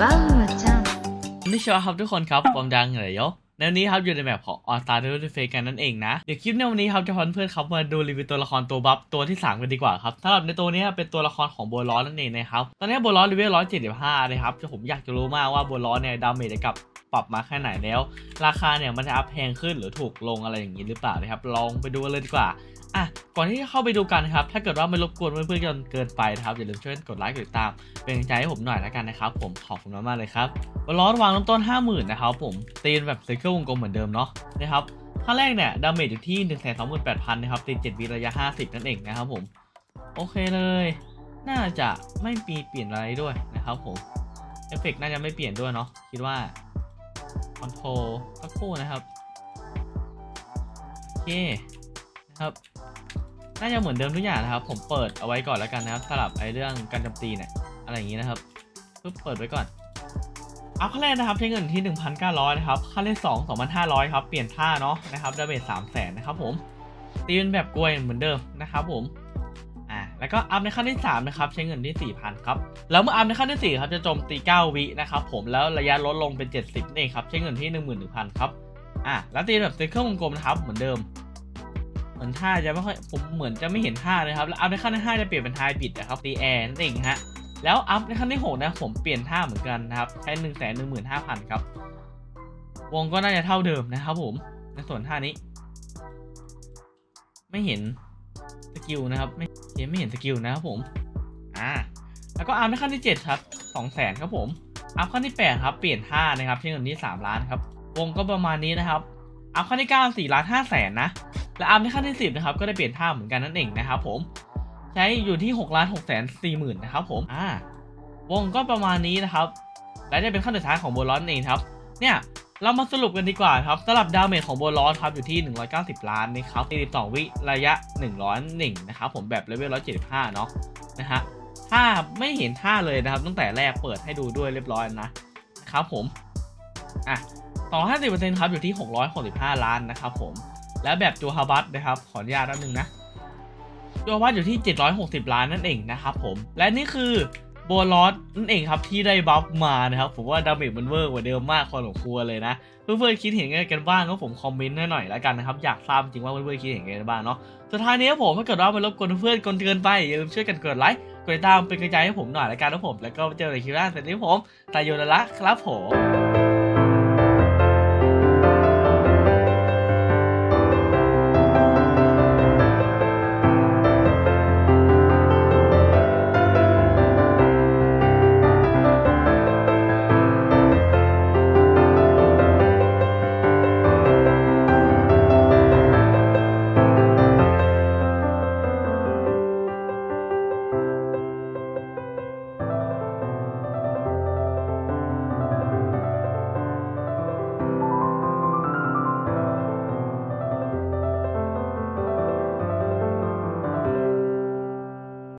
バウアちゃんนี่เชียวครับทุกคนครับความดังเหรอยในวันนี้ครับอยู่ในแบบของออสตาร์ดูดิเฟกันนั่นเองนะเดี๋ยวคลิปในวันนี้ครับจะพาเพื่อนครับมาดูรีวิวตัวละครตัวบัฟตัวที่3กันดีกว่าครับสำหรับในตัวนี้เป็นตัวละครของโบล้อนั่นเองนะครับตอนนี้โบล้อเลเวล175นะครับผมอยากจะรู้มากว่าโบล้อเนี่ยดาเมจกับปรับมาแค่ไหนแล้วราคาเนี่ยมันจะอัพแพงขึ้นหรือถูกลงอะไรอย่างนี้หรือเปล่านะครับลองไปดูกันเลยดีกว่าก่อนที่จะเข้าไปดูกันครับถ้าเกิดว่าไม่รบกวนเพื่อนๆจนเกินไปนะครับอย่าลืมช่วยกดไลค์กดติดตามเป็นกำลังใจให้ผมหน่อยแล้วกันนะครับผมขอบคุณมากๆเลยครับบอลล้อวางลงต้น 50,000 นะครับผมตีนแบบเซอร์เคิลวงกลมเหมือนเดิมเนาะนะครับขั้นแรกเนี่ยดาเมจอยู่ที่ 128,000 นะครับตี7วิระยะ50นั่นเองนะครับผมโอเคเลยน่าจะไม่มีเปลี่ยนอะไรด้วยนะครับผมเอฟเฟกต์น่าจะไม่เปลี่ยนด้วยเนาะคิดว่าคอนโทรลสักครู่นะครับโอเคนะครับน่าจะเหมือนเดิมทุกอย่างนะครับผมเปิดเอาไว้ก่อนแล้วกันนะครับสลับไอ้เรื่องการโจมตีเนี่ยอะไรอย่างนี้นะครับปึ๊บเปิดไว้ก่อนอัพขั้นแรกนะครับใช้เงินที่ 1,900 นะครับขั้นที่2 2,500 ครับเปลี่ยนท่าเนาะนะครับดาเมจ 300,000 นะครับผมตีเป็นแบบกลวยเหมือนเดิมนะครับผมแล้วก็อัพในขั้นที่3นะครับใช้เงินที่ 4,000 ครับแล้วเมื่ออัพในขั้นที่4ครับจะโจมตี9 วินะครับผมแล้วระยะลดลงเป็น70นั่นเองครับใช้เงินที่ 11,000 ครับแล้วตีแบบเซอร์เคิลวงกลมนะครับเหมือนเดิมเหมือนท่าจะไม่ค่อยผมเหมือนจะไม่เห็นท่าเลยครับแล้วอัพในขั้นที่5จะเปลี่ยนเป็นไฮบริดนะครับตีแอร์นั่นเองฮะแล้วอัพในขั้นที่6นะผมเปลี่ยนท่าเหมือนกันนะครับใช้ 115,000 ครับวงก็น่าจะเท่าเดิมนะครับผมในส่วนท่านี้ไม่เห็นสกิลนะครับไม่เห็นสกิลนะครับผมแล้วก็อัพในขั้นที่7ครับ 200,000 ครับผมอัพขั้นที่8ครับเปลี่ยนท่านะครับใช้เงินที่3ล้านครับวงก็ประมาณนี้นะครับอัพขั้นที่9 4,500,000 นะและอัพในขั้นที่10นะครับก็ได้เปลี่ยนท่าเหมือนกันนั่นเองนะครับผมใช้อยู่ที่ 6,640,000 นะครับผมวงก็ประมาณนี้นะครับและจะเป็นขั้นสุดท้ายของโบลอนเองครับเนี่ยเรามาสรุปกันดีกว่าครับสำหรับดาเมจของโบลอนครับอยู่ที่190 ล้านนะครับ42วิระยะ101นะครับผมแบบเลเวล175เนาะนะฮะถ้าไม่เห็นท่าเลยนะครับตั้งแต่แรกเปิดให้ดูด้วยเรียบร้อยนะครับผม250% ครับอยู่ที่665 ล้านนะครับผมและแบบจูฮาบัตนะครับขออนุญาตนิดนึงนะจูฮาบัตอยู่ที่760 ล้านนั่นเองนะครับผมและนี่คือโบลอสนั่นเองครับที่ได้บัฟมานะครับผมว่าดาเมจมันเวอร์กว่าเดิมมากพอสมควรเลยนะเพื่อนๆคิดเห็นกันบ้างก็ผมคอมเมนต์หน่อยแล้วกันนะครับอยากทราบจริงว่าเพื่อนๆคิดเห็นกันบ้างเนาะสุดท้ายนี้ผมถ้าเกิดว่ามันรบกวนเพื่อนๆเกินไปอย่าลืมช่วยกันกดไลค์กดติดตามเป็นกำลังใจให้ผมหน่อยแล้วกันนะผมแล้วก็เจอกันในคลิปหน้าสวัสดีผมตายโยนละครับผม